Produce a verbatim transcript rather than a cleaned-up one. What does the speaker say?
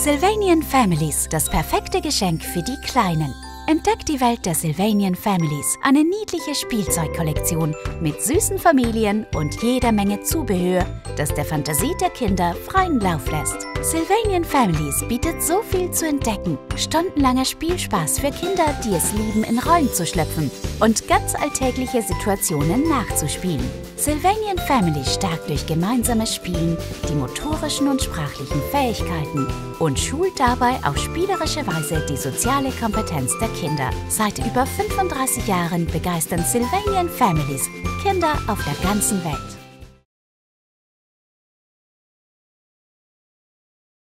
Sylvanian Families, das perfekte Geschenk für die Kleinen. Entdeckt die Welt der Sylvanian Families, eine niedliche Spielzeugkollektion mit süßen Familien und jeder Menge Zubehör, das der Fantasie der Kinder freien Lauf lässt. Sylvanian Families bietet so viel zu entdecken. Stundenlanger Spielspaß für Kinder, die es lieben, in Rollen zu schlüpfen und ganz alltägliche Situationen nachzuspielen. Sylvanian Family stärkt durch gemeinsames Spielen die motorischen und sprachlichen Fähigkeiten und schult dabei auf spielerische Weise die soziale Kompetenz der Kinder. Seit über fünfunddreißig Jahren begeistern Sylvanian Families Kinder auf der ganzen Welt.